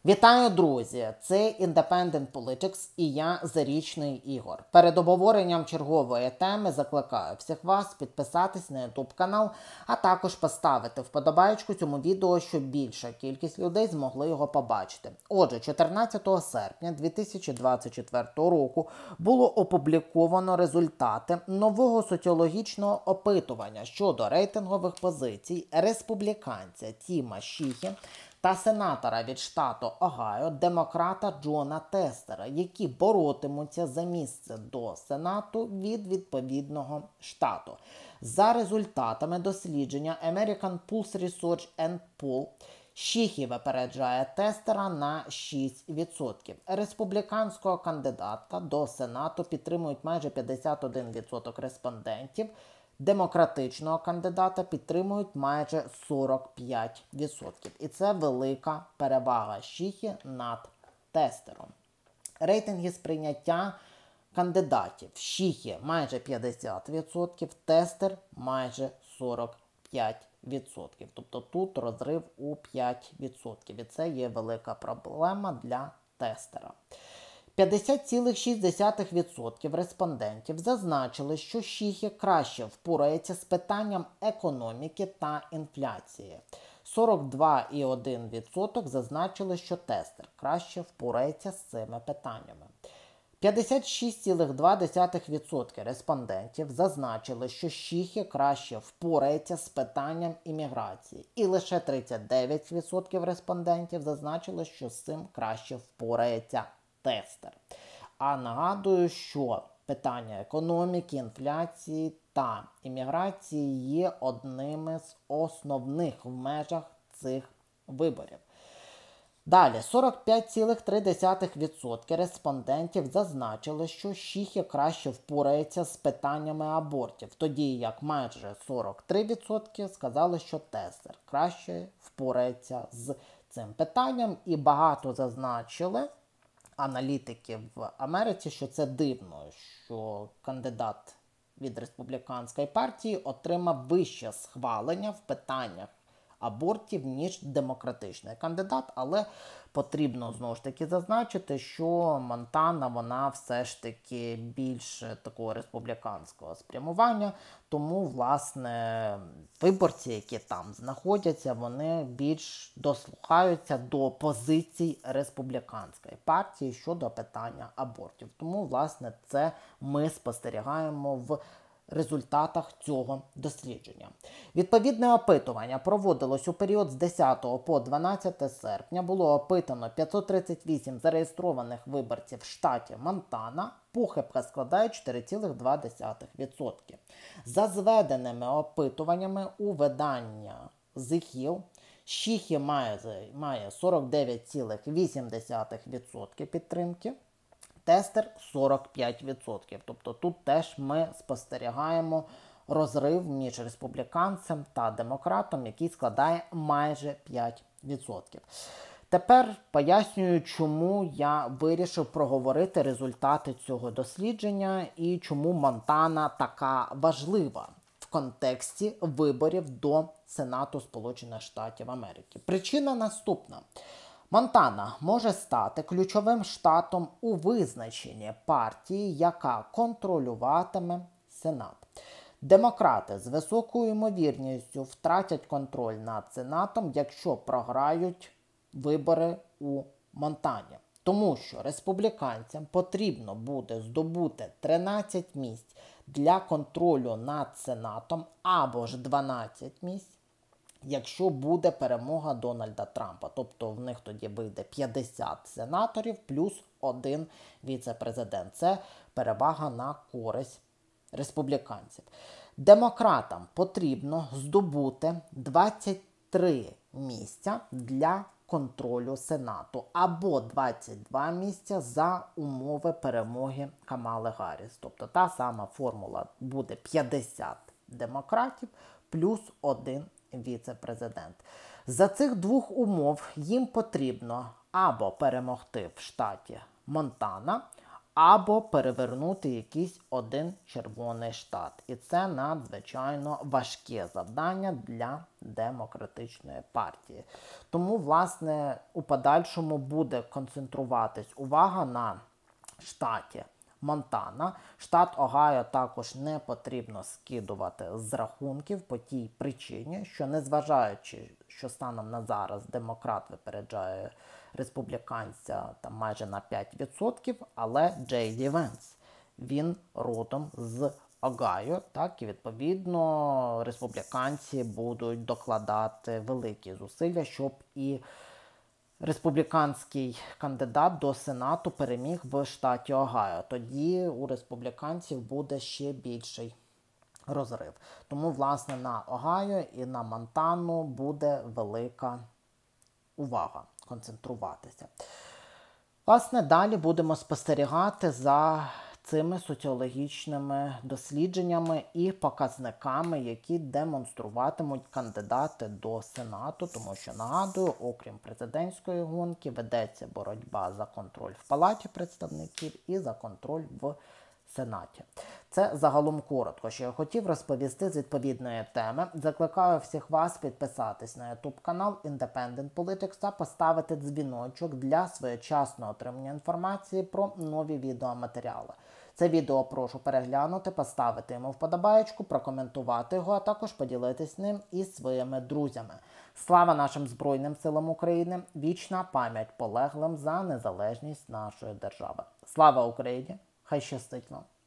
Вітаю, друзі! Це Independent Politics і я, Зарічний Ігор. Перед обговоренням чергової теми закликаю всіх вас підписатись на YouTube канал, а також поставити вподобайку цьому відео, щоб більша кількість людей змогли його побачити. Отже, 14 серпня 2024 року було опубліковано результати нового соціологічного опитування щодо рейтингових позицій республіканця Тіма Шіхі та сенатора від штату Огайо, демократа Джона Тестера, які боротимуться за місце до Сенату від відповідного штату. За результатами дослідження American Pulse Research and Poll, Шіхі випереджає Тестера на 6%. Республіканського кандидата до Сенату підтримують майже 51% респондентів, демократичного кандидата підтримують майже 45%. І це велика перевага Шіхі над Тестером. Рейтинги сприйняття кандидатів. Шіхі майже 50%, Тестер майже 45%. Тобто тут розрив у 5%. І це є велика проблема для Тестера. 50,6% респондентів зазначили, що Шіхі краще впорається з питанням економіки та інфляції. 42,1% зазначили, що Тестер краще впорається з цими питаннями. 56,2% респондентів зазначили, що Шіхі краще впорається з питанням імміграції. І лише 39% респондентів зазначили, що з цим краще впорається Тестер. А нагадую, що питання економіки, інфляції та імміграції є одними з основних в межах цих виборів. Далі, 45,3% респондентів зазначили, що Шіхі краще впорається з питаннями абортів, тоді як майже 43% сказали, що Тестер краще впорається з цим питанням, і багато зазначили аналітики в Америці, що це дивно, що кандидат від республіканської партії отримав вище схвалення в питаннях абортів, ніж демократичний кандидат, але потрібно знову ж таки зазначити, що Монтана, вона все ж таки більш такого республіканського спрямування, тому, власне, виборці, які там знаходяться, вони більш дослухаються до позицій республіканської партії щодо питання абортів. Тому, власне, це ми спостерігаємо в результатах цього дослідження. Відповідне опитування проводилось у період з 10 по 12 серпня. Було опитано 538 зареєстрованих виборців в штаті Монтана. Похибка складає 4,2%. За зведеними опитуваннями у видання The Hill, Шіхі має 49,8% підтримки, Тестер 45%. Тобто тут теж ми спостерігаємо розрив між республіканцем та демократом, який складає майже 5%. Тепер пояснюю, чому я вирішив проговорити результати цього дослідження і чому Монтана така важлива в контексті виборів до Сенату Сполучених Штатів Америки. Причина наступна. Монтана може стати ключовим штатом у визначенні партії, яка контролюватиме Сенат. Демократи з високою ймовірністю втратять контроль над Сенатом, якщо програють вибори у Монтані. Тому що республіканцям потрібно буде здобути 13 місць для контролю над Сенатом або ж 12 місць, якщо буде перемога Дональда Трампа. Тобто в них тоді вийде 50 сенаторів плюс 1 віце-президент. Це перевага на користь республіканців. Демократам потрібно здобути 23 місця для контролю Сенату або 22 місця за умови перемоги Камали Гарріс. Тобто та сама формула буде 50 демократів плюс 1 віце-президент. За цих двох умов їм потрібно або перемогти в штаті Монтана, або перевернути якийсь один червоний штат. І це надзвичайно важке завдання для демократичної партії. Тому, власне, у подальшому буде концентруватись увага на штаті Монтана. Штат Огайо також не потрібно скидувати з рахунків по тій причині, що незважаючи, що станом на зараз демократ випереджає республіканця там майже на 5%, але Джей Ді Венс, він родом з Огайо, так, і відповідно республіканці будуть докладати великі зусилля, щоб і республіканський кандидат до Сенату переміг в штаті Огайо. Тоді у республіканців буде ще більший розрив. Тому, власне, на Огайо і на Монтану буде велика увага концентруватися. Власне, далі будемо спостерігати за цими соціологічними дослідженнями і показниками, які демонструватимуть кандидати до Сенату, тому що, нагадую, окрім президентської гонки, ведеться боротьба за контроль в Палаті представників і за контроль в Сенаті. Це загалом коротко, що я хотів розповісти з відповідної теми. Закликаю всіх вас підписатись на YouTube канал Independent Politics та поставити дзвіночок для своєчасного отримання інформації про нові відеоматеріали. Це відео прошу переглянути, поставити йому вподобаєчку, прокоментувати його, а також поділитись ним із своїми друзями. Слава нашим Збройним силам України! Вічна пам'ять полеглим за незалежність нашої держави. Слава Україні! Хай щастить вам!